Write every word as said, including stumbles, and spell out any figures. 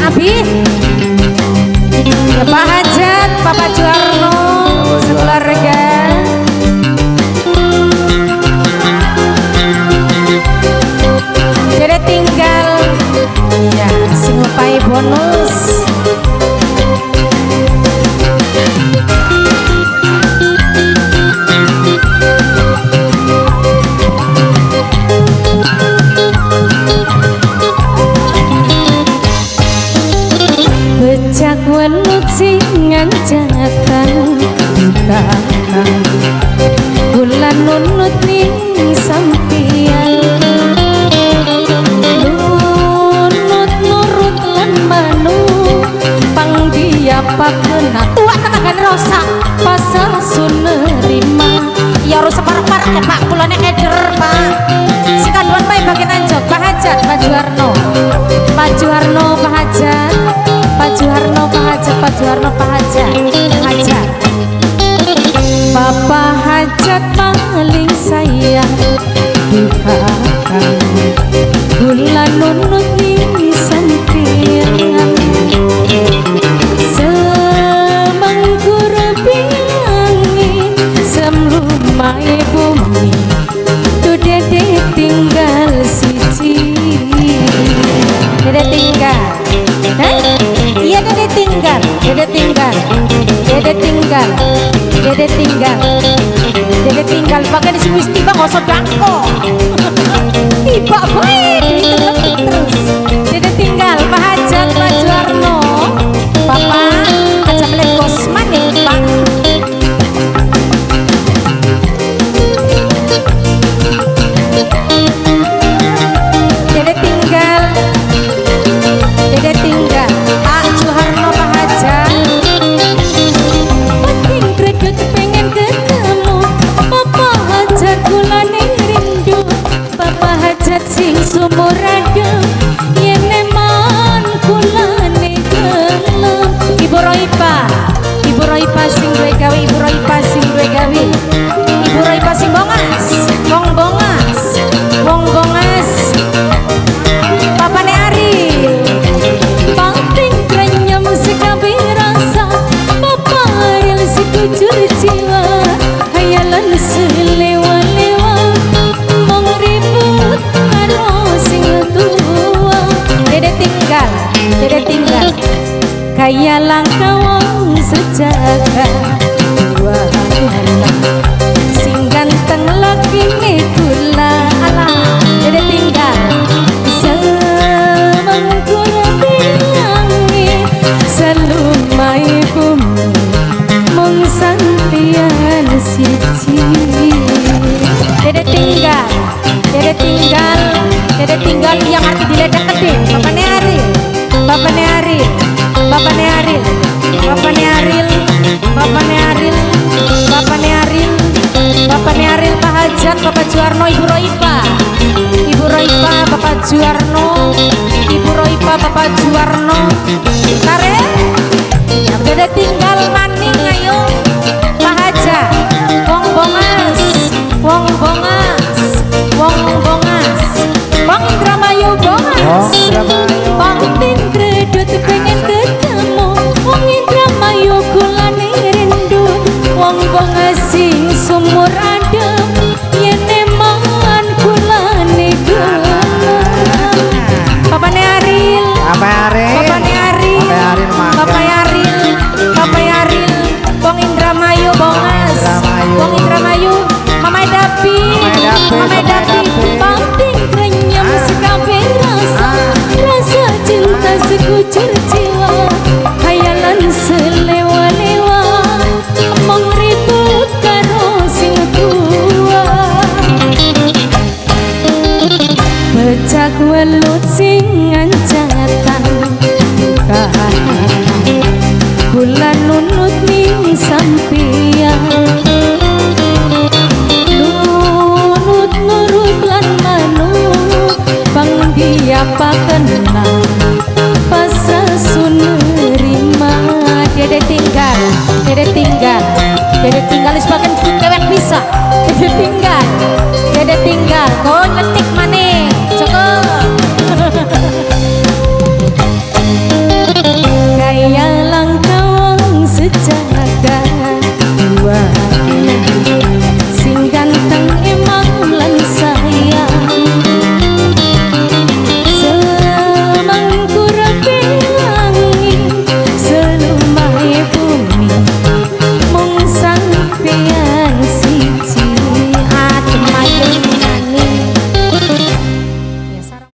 Abi ya Pak Hajat, Bapak Juarno, sekeluarga. Jadi tinggal ya sing ngupai bonus. Becak welut singan jatan kakang bulan nunut ning sampian nunut nurut lan manu pang diapakeun tua tenagan rosa pasal sunerima ya harus separek-parek ya Pak kulane eder Pak sekaduan Pak bagian anjok Pak Hajat Pak Juarno Pak Juarno Pak Hajat Pak Juarno Pak Hajat Pak Juarno Pak Hajat Hajat Papa Hajat paling sayang di kakang bulan nunut ning sampiran semangkur bilangin semlumai bumi tuh dede tinggal siji dede tinggal iya dede tinggal dede tinggal dede tinggal dede tinggal dede tinggal pakai di sini tiba ngosot dangko tiba baik terus dede tinggal Pak Hajat Pak Juarno Papa ajak lekos manik Pak dede tinggal dede tinggal Pak Juarno Pak Hajat penting kredit pengen ketemu Papa Hajat kulane rindu Papa Hajat sing sumur adem yen eman kulane gelem Ibu Roipa Ibu Roipa sing duwe gawe Ibu Roipa sing duwe gawe Ibu Roipa sing bongas wong bongas wong bongas Papane Ari paling krenyem sekabe rasa Papa Ariel si kujur jiwa hayalan selewa-lewa mong ribut karo sing tua dede tinggal dede tinggal kaya langkah wong sejaga dua anak sing ganteng lagi kula ala dede tinggal semangkur bilangi selumai bumi mong sampian siji dede tinggal dede tinggal dede tinggal yang arti diledak gede Bapakne Aril Bapakne Aril Bapakne Aril Bapakne Aril Bapakne Aril Bapakne Aril Bapakne Aril Pak Hajat Bapak Juarno Ibu Roipa Ibu Roipa Bapak Juarno Ibu Roipa Bapak Juarno Kare yang dede tinggal maning ayo Pak Hajat wong bongas wong bongas wong bongas wong Indramayu bongas wong tin kredit pengen ketemu wong Indramayu kulane rindu wong bongas sing sumur adem yen eman kulane gelem Bapakne Aril Bapak Aril Bapakne Aril Bapak Aril Bapak Aril wong Indramayu bongas wong